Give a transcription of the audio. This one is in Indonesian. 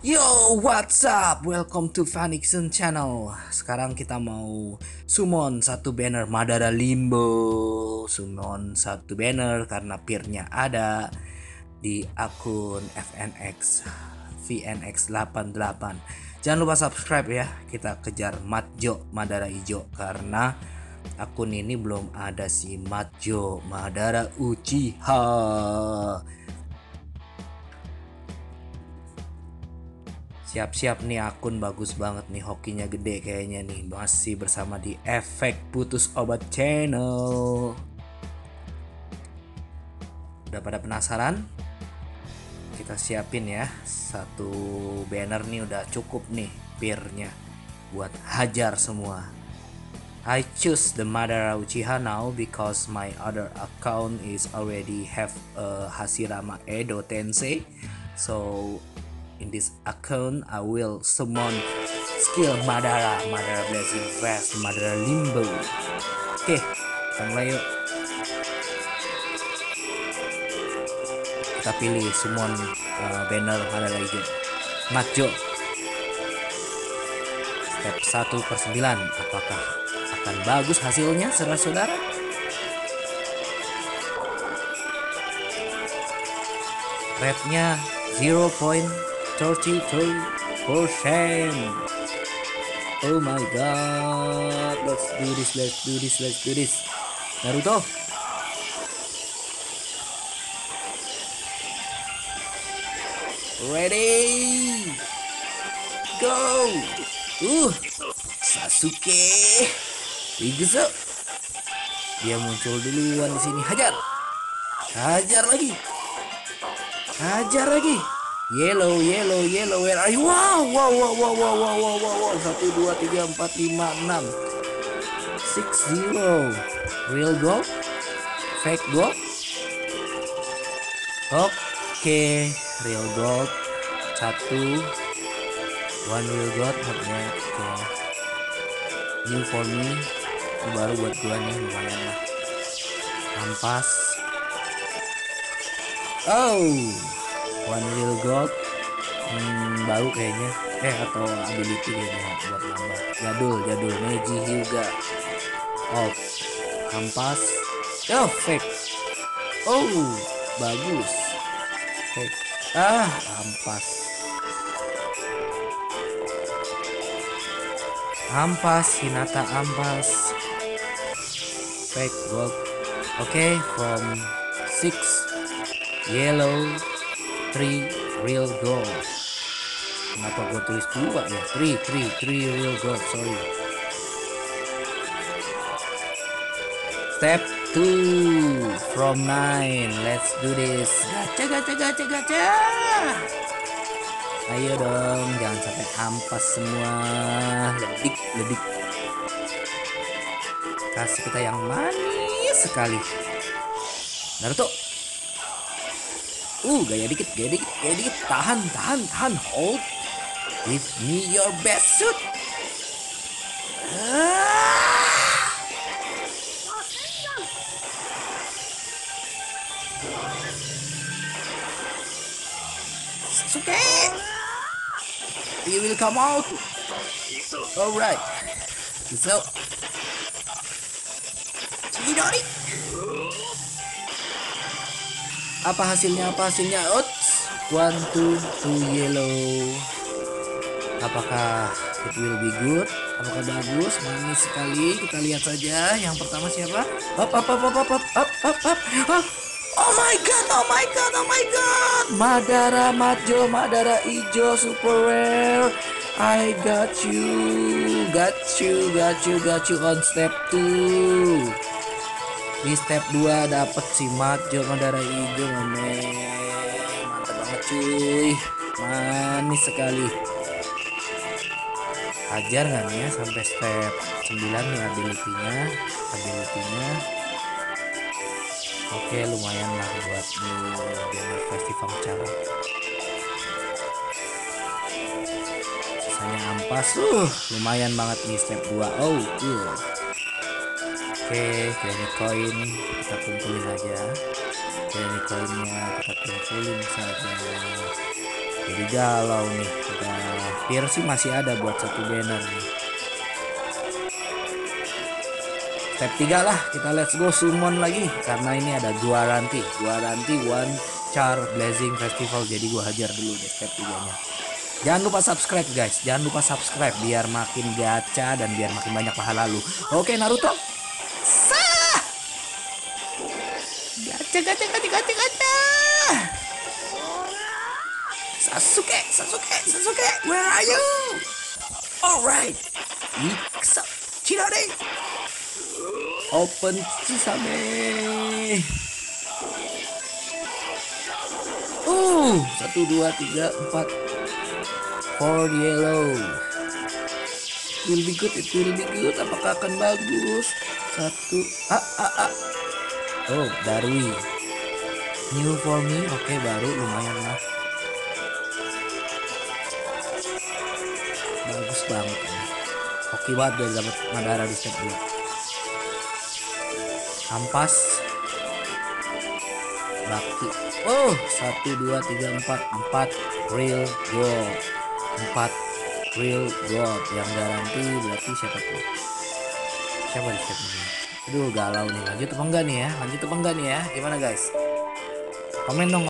Yo, what's up? Welcome to Phanixon Channel. Sekarang kita mau summon satu banner Madara Limbo. Summon satu banner karena peernya ada di akun FNX VNX88. Jangan lupa subscribe ya. Kita kejar Matjo Madara Ijo karena akun ini belum ada si Matjo Madara Uchiha. Siap-siap nih, akun bagus banget nih, hokinya gede kayaknya nih. Masih bersama di Efek Putus Obat Channel. Udah pada penasaran? Kita siapin ya. Satu banner nih udah cukup nih peernya buat hajar semua. I choose the Madara Uchiha now because my other account is already have Hashirama Edo Tensei. So in this account I will summon skill Madara Blazing Fast, Madara Limbo. Oke, kita mulai yuk. Kita pilih summon banner Madara Ijo Matjo. Step 1/9. Apakah akan bagus hasilnya saudara-saudara? Rate-nya 0.33%. Oh my god, let's do this. Naruto, ready, go. Sasuke Iguzo, dia muncul duluan di sini. Hajar lagi. Yellow, where are you? Wow. 1, 2, 3, 4, 5, 6 6-0. Real gold, fake gold. Oke, real gold 1 real gold. Oke. New for me, ini baru buat gua nih, lumayan lah. Ampas. Oh, 1 real gold. Baru kayaknya, atau ability kayaknya buat nambah. Jadul Neji Hyuga. Off. Ampas. Oh, fake. Oh, bagus. Fake. Ampas, Hinata ampas. Fake gold. Okay, from 6 yellow, 3 real gold. Kenapa gue tulis 2 ya? 3 real gold, sorry. Step 2 from 9. Let's do this. Gacha. Ayo dong, jangan sampai ampas semua. Ledik. Kasih kita yang manis sekali. Naruto. Gaya dikit. Tahan. Hold. Give me your best suit. Sasuke, you will come out. Alright. So, Chidori. Apa hasilnya? 1, 2 yellow. Apakah it will be good? Apakah bagus? Manis sekali. Kita lihat saja. Yang pertama siapa? Up. Oh my god. Madara Matjo, Madara Ijo, super rare. I got you on step 2. Di step 2 dapat si Matjo Madara Ijo, mantap banget cuy. Manis sekali. Hajar nggak nih ya sampai step 9 nih ability-nya. Oke, lumayan lah buat banner festival cara. Sisanya ampas, lumayan banget nih step 2. Oke, granny coin kita kumpulin aja. Granny coinnya kita kumpulin saja. Jadi galau nih. Udah peer sih masih ada buat satu banner nih. Step 3 lah, kita let's go summon lagi. Karena ini ada guaranti one char blazing festival. Jadi gua hajar dulu deh step 3 nya. Jangan lupa subscribe guys, jangan lupa subscribe biar makin gacha dan biar makin banyak pahala lu. Oke Naruto. Sah! Gacha gacha gacha gacha gacha. Sasuke, where are you? Alright. Iksa, Chirade. Open Chisame. 1 2 3 4 4 yellow. It will be good. Apakah akan bagus? 1 Oh, Darwi. New for me. Oke, baru lumayan lah. Bagus banget ini. Oke banget dia dapat Madara di step 2. Ampas. Bakti. 1 2 3 4 real gold. 4 real gold yang garansi. Berarti siapa tuh? Siapa di step ini? Aduh galau nih. Lanjut apa enggak nih ya? Gimana guys? Komen dong.